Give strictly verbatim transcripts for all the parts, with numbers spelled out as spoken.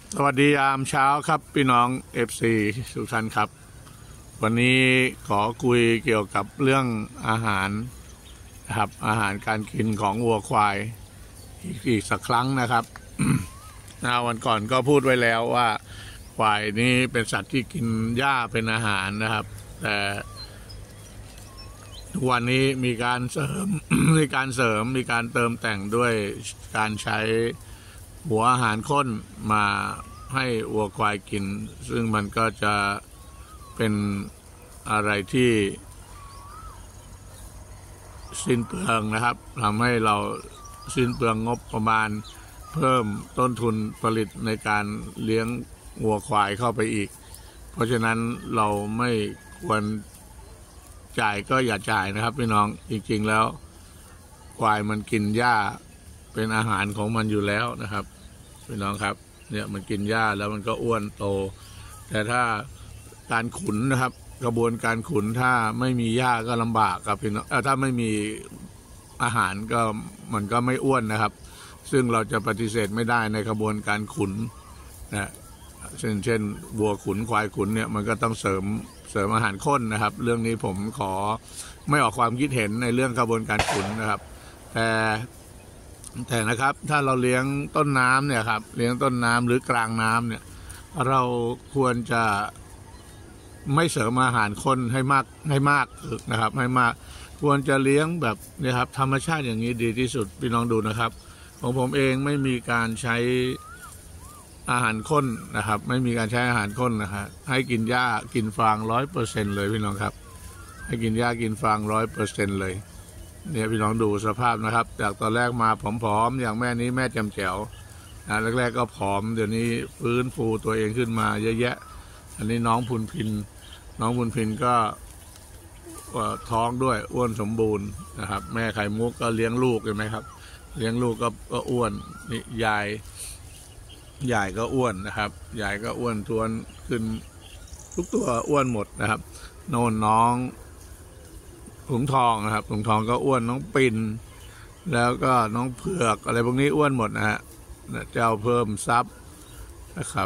สวัสดียามเช้าครับพี่น้อง เอฟ ซี ทุกท่านครับวันนี้ขอคุยเกี่ยวกับเรื่องอาหารนะครับอาหารการกินของวัวควายอีกอีกสักครั้งนะครับ นะวันก่อนก็พูดไว้แล้วว่าควายนี้เป็นสัตว์ที่กินหญ้าเป็นอาหารนะครับแต่ทุกวันนี้มีการเสริม มีการเสริมมีการเติมแต่งด้วยการใช้หัวอาหารข้นมาให้วัวควายกินซึ่งมันก็จะเป็นอะไรที่สิ้นเปลืองนะครับทำให้เราสิ้นเปลืองงบประมาณเพิ่มต้นทุนผลิตในการเลี้ยงวัวควายเข้าไปอีกเพราะฉะนั้นเราไม่ควรจ่ายก็อย่าจ่ายนะครับพี่น้องจริงๆแล้วควายมันกินหญ้าเป็นอาหารของมันอยู่แล้วนะครับพี่น้องครับเนี่ยมันกินหญ้าแล้วมันก็อ้วนโตแต่ถ้าการขุนนะครับกระบวนการขุนถ้าไม่มีหญ้าก็ลำบากครับพี่น้องถ้าไม่มีอาหารก็มันก็ไม่อ้วนนะครับซึ่งเราจะปฏิเสธไม่ได้ในกระบวนการขุนนะเช่นเช่นวัวขุนควายขุนเนี่ยมันก็ต้องเสริมเสริมอาหารข้นนะครับเรื่องนี้ผมขอไม่ออกความคิดเห็นในเรื่องกระบวนการขุนนะครับแต่แต่นะครับถ้าเราเลี้ยงต้นน้ำเนี่ยครับเลี้ยงต้นน้ำหรือกลางน้ำเนี่ยเราควรจะไม่เสริมอาหารข้นให้มากให้มากนะครับให้มากควรจะเลี้ยงแบบนี่ครับธรรมชาติอย่างนี้ดีที่สุดพี่น้องดูนะครับของผมเองไม่มีการใช้อาหารข้นนะครับไม่มีการใช้อาหารข้นนะครับให้กินหญ้ากินฟางร้อยเปอร์เซ็นต์เลยพี่น้องครับให้กินหญ้ากินฟางร้อยเปอร์เซ็นต์เลยเนี่ยพี่น้องดูสภาพนะครับจากตอนแรกมาผอมๆอย่างแม่นี้แม่แจ่มแจ๋วนะแรกๆก็ผอมเดี๋ยวนี้ฟื้นฟูตัวเองขึ้นมาเยอะแยะอันนี้น้องพุนพินน้องพุนพินก็ท้องด้วยอ้วนสมบูรณ์นะครับแม่ไข่มุกก็เลี้ยงลูกเห็นไหมครับเลี้ยงลูกก็ก็อ้วนนี่ยายยายก็อ้วนนะครับยายก็อ้วนทวนขึ้นทุกตัวอ้วนหมดนะครับโน่นน้องถุงทองนะครับถุงทองก็อ้วนน้องปิ่นแล้วก็น้องเผือกอะไรพวกนี้อ้วนหมดนะฮะเจ้าเพิ่มซับนะครับ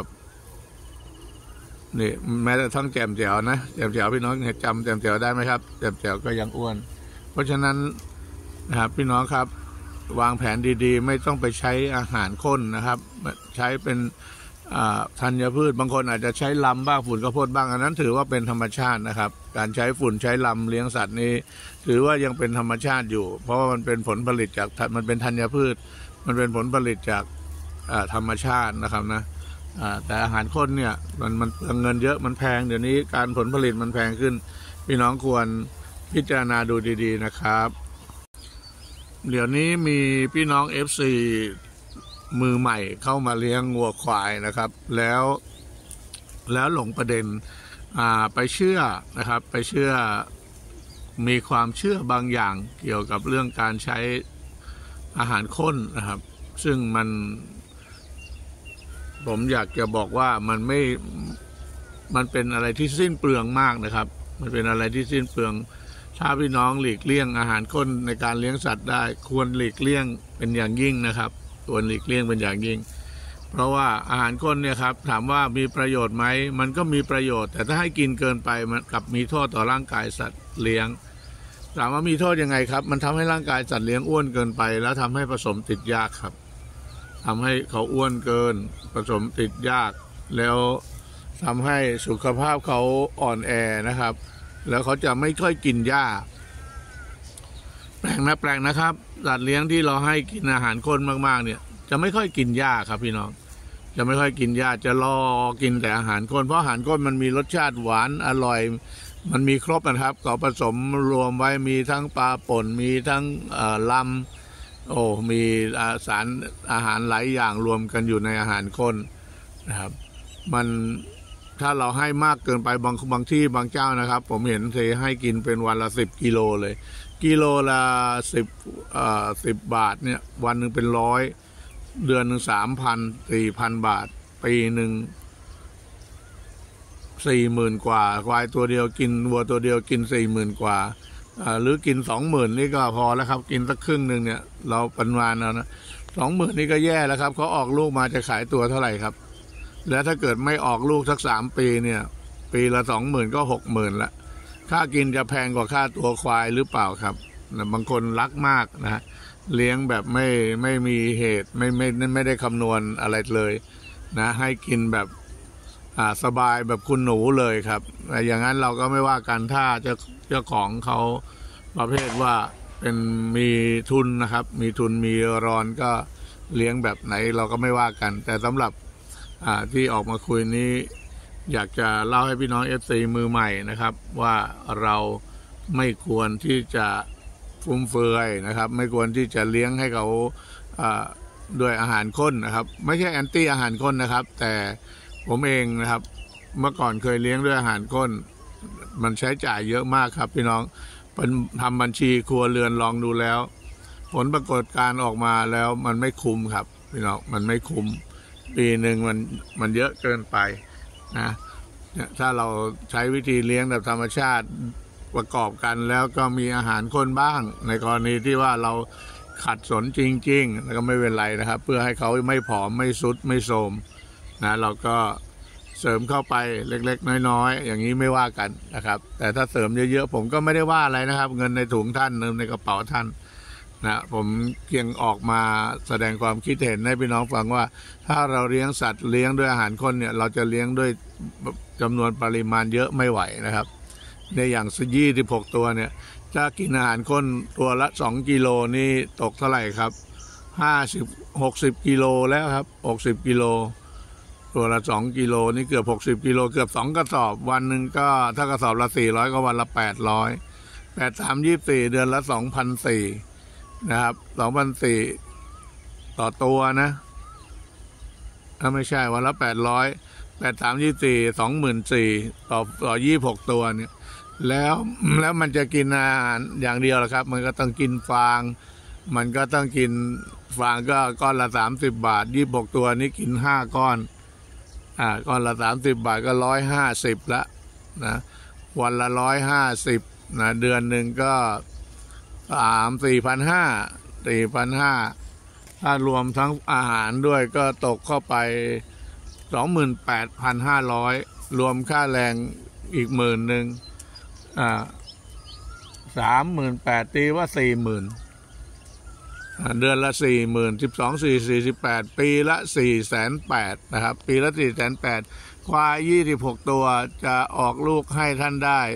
นี่แม้แต่ทั้งแจ่มแจ๋วนะแจ่มแจ๋วพี่น้องจำแจ่มแจ๋วได้ไหมครับแจ่มแจ๋วก็ยังอ้วนเพราะฉะนั้นนะครับพี่น้องครับวางแผนดีๆไม่ต้องไปใช้อาหารข้นนะครับใช้เป็นธัญพืชบางคนอาจจะใช้ลำบ้างฝุ่นข้าวโพดบ้างอันนั้นถือว่าเป็นธรรมชาตินะครับการใช้ฝุ่นใช้ลำเลี้ยงสัตว์นี้ถือว่ายังเป็นธรรมชาติอยู่เพราะว่ามันเป็นผลผลิตจากมันเป็นธัญพืชมันเป็นผลผลิตจากธรรมชาตินะครับนะแต่อาหารข้นเนี่ยมันมันเปลืองเงินเยอะมันแพงเดี๋ยวนี้การผลผลิตมันแพงขึ้นพี่น้องควรพิจารณาดูดีๆนะครับเดี๋ยวนี้มีพี่น้อง เอฟ ซี มือใหม่เข้ามาเลี้ยงวัวควายนะครับแล้วแล้วหลงประเด็นไปเชื่อนะครับไปเชื่อมีความเชื่อบางอย่างเกี่ยวกับเรื่องการใช้อาหารข้นนะครับซึ่งมันผมอยากจะบอกว่ามันไม่มันเป็นอะไรที่สิ้นเปลืองมากนะครับมันเป็นอะไรที่สิ้นเปลืองถ้าพี่น้องหลีกเลี่ยงอาหารข้นในการเลี้ยงสัตว์ได้ควรหลีกเลี่ยงเป็นอย่างยิ่งนะครับควรหลีกเลี่ยงเป็นอย่างยิ่งเพราะว่าอาหารข้นเนี่ยครับถามว่ามีประโยชน์ไหมมันก็มีประโยชน์แต่ถ้าให้กินเกินไปมันกลับมีโทษต่อร่างกายสัตว์เลี้ยงถามว่ามีโทษยังไงครับมันทำให้ร่างกายสัตว์เลี้ยงอ้วนเกินไปแล้วทำให้ผสมติดยากครับทำให้เขาอ้วนเกินผสมติดยากแล้วทำให้สุขภาพเขาอ่อนแอนะครับแล้วเขาจะไม่ค่อยกินหญ้าแปลงนะแปลงนะครับสัตว์เลี้ยงที่เราให้กินอาหารข้นมากๆเนี่ยจะไม่ค่อยกินหญ้าครับพี่น้องจะไม่ค่อยกินหญ้าจะรอกินแต่อาหารข้นเพราะอาหารข้นมันมีรสชาติหวานอร่อยมันมีครบนะครับเขาผสมรวมไว้มีทั้งปลาป่นมีทั้งลำโอ้มีสารอาหารหลายอย่างรวมกันอยู่ในอาหารข้นนะครับมันถ้าเราให้มากเกินไปบางบางที่บางเจ้านะครับผมเห็นเทให้กินเป็นวันละสิบกิโลเลยกิโลละสิบเอ่อสิบบาทเนี่ยวันหนึ่งเป็นร้อยเดือนหนึ่งสามพันสี่พันบาทปีหนึ่งสี่หมื่นกว่าควายตัวเดียวกินวัวตัวเดียวกินสี่หมื่นกว่าหรือกินสองหมื่นนี่ก็พอแล้วครับกินสักครึ่งหนึ่งเนี่ยเราปริมาณเรานะสองหมื่นนี่ก็แย่แล้วครับเขาออกลูกมาจะขายตัวเท่าไหร่ครับแล้วถ้าเกิดไม่ออกลูกสักสามปีเนี่ยปีละสองหมื่นก็หกหมื่นละค่ากินจะแพงกว่าค่าตัวควายหรือเปล่าครับบางคนรักมากนะเลี้ยงแบบไม่ไม่มีเหตุไม่ไม่ไม่ได้คำนวณอะไรเลยนะให้กินแบบอ่าสบายแบบคุณหนูเลยครับอย่างนั้นเราก็ไม่ว่ากันถ้าเจ้าเจ้าของเขาประเภทว่าเป็นมีทุนนะครับมีทุนมีรอนก็เลี้ยงแบบไหนเราก็ไม่ว่ากันแต่สำหรับอ่าที่ออกมาคุยนี้อยากจะเล่าให้พี่น้อง เอฟ ซี มือใหม่นะครับว่าเราไม่ควรที่จะฟุ่มเฟือยนะครับไม่ควรที่จะเลี้ยงให้เขาด้วยอาหารข้นนะครับไม่ใช่แอนตี้อาหารข้นนะครับแต่ผมเองนะครับเมื่อก่อนเคยเลี้ยงด้วยอาหารข้นมันใช้จ่ายเยอะมากครับพี่น้องเป็นทำบัญชีครัวเรือนลองดูแล้วผลปรากฏการออกมาแล้วมันไม่คุ้มครับพี่น้องมันไม่คุ้มปีหนึ่งมันมันเยอะเกินไปนะถ้าเราใช้วิธีเลี้ยงแบบธรรมชาติประกอบกันแล้วก็มีอาหารข้นบ้างในกรณีที่ว่าเราขัดสนจริงๆแล้วก็ไม่เป็นไรนะครับเพื่อให้เขาไม่ผอมไม่สุดไม่โทรมนะเราก็เสริมเข้าไปเล็กๆน้อยๆอย่างนี้ไม่ว่ากันนะครับแต่ถ้าเสริมเยอะๆผมก็ไม่ได้ว่าอะไรนะครับเงินในถุงท่านเงินในกระเป๋าท่านนะผมเพียงออกมาแสดงความคิดเห็นให้พี่น้องฟังว่าถ้าเราเลี้ยงสัตว์เลี้ยงด้วยอาหารข้นเนี่ยเราจะเลี้ยงด้วยจำนวนปริมาณเยอะไม่ไหวนะครับในอย่างยี่สิบหกตัวเนี่ยถ้ากินอาหารข้นตัวละสองกิโลนี่ตกเท่าไหร่ครับห้าสิบ หกสิบกิโลแล้วครับหกสิบกิโลตัวละสองกิโลนี่เกือบหกสิบกิโลเกือบสองกระสอบวันหนึ่งก็ถ้ากระสอบละสี่ร้อยก็วันละแปดร้อยแปด สาม ยี่สิบสี่เดือนละ สองพันสี่ร้อย นะครับ สองพันสี่ร้อย ต่อตัวนะถ้าไม่ใช่วันละแปดร้อย แปด สาม ยี่สิบสี่ สองหมื่นสี่พัน ต่อต่อยี่สิบหกตัวเนี่ยแล้วแล้วมันจะกินอาหารอย่างเดียวหรอครับมันก็ต้องกินฟางมันก็ต้องกินฟางก็ก้อนละสามสิบบาทยี่สิบหกตัวนี้กินห้าก้อนอ่าก้อนละสามสิบบาทก็ร้อยห้าสิบละนะวันละร้อยห้าสิบนะเดือนหนึ่งก็สามสี่พันห้าสี่พันห้าถ้ารวมทั้งอาหารด้วยก็ตกเข้าไปสองหมื่นแปดพันห้าร้อยรวมค่าแรงอีกหมื่นหนึ่งอ่าสามหมื่นแปดตีว่าสี่หมื่นเดือนละสี่หมื่นสิบสองสี่สี่สิบแปดปีละสี่แสนแปดนะครับปีละสี่แสนแปดควายยี่สิบหกตัวจะออกลูกให้ท่านได้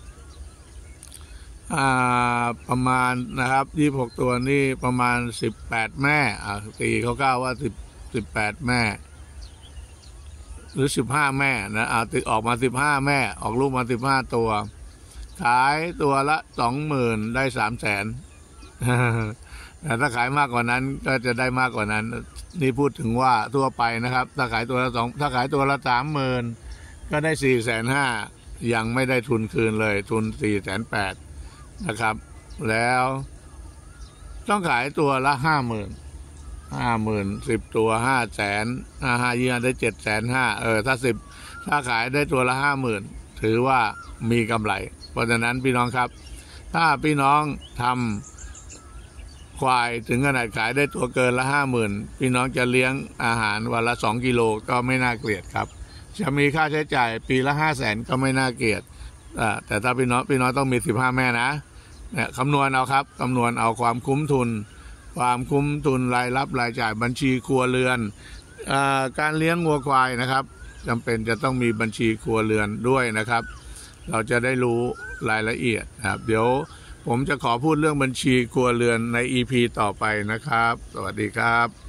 อ่าประมาณนะครับยี่สิบหกตัวนี่ประมาณสิบแปดแม่อ่าตีเขาก้าวว่าสิบสิบแปดแม่หรือสิบห้าแม่นะเอาติดออกมาสิบห้าแม่ออกลูกมาสิบห้าตัวขายตัวละสองหมื่นได้สามแสนแต่ถ้าขายมากกว่านั้นก็จะได้มากกว่านั้นนี่พูดถึงว่าทั่วไปนะครับถ้าขายตัวละสองถ้าขายตัวละสามหมื่นก็ได้สี่แสนห้ายังไม่ได้ทุนคืนเลยทุนสี่แสนแปดนะครับแล้วต้องขายตัวละห้าหมื่นห้าหมื่นสิบตัวห้าแสนห้าห้ายี่ได้เจ็ดแสนห้าเออถ้าสิบถ้าขายได้ตัวละห้าหมื่นถือว่ามีกำไรเพราะฉะนั้นพี่น้องครับถ้าพี่น้องทำควายถึงขนาดขายได้ตัวเกินละห้าหมื่นพี่น้องจะเลี้ยงอาหารวันละสองกิโลก็ไม่น่าเกลียดครับจะมีค่าใช้จ่ายปีละห้าแสนก็ไม่น่าเกลียดแต่ถ้าพี่น้องพี่น้องต้องมีสิบห้าแม่นะเนี่ยคำนวณเอาครับคำนวณเอาความคุ้มทุนความคุ้มทุนรายรับรายจ่ายบัญชีครัวเรือนการเลี้ยงวัวควายนะครับจำเป็นจะต้องมีบัญชีครัวเรือนด้วยนะครับเราจะได้รู้รายละเอียดนะครับเดี๋ยวผมจะขอพูดเรื่องบัญชีครัวเรือนใน อี พี ต่อไปนะครับสวัสดีครับ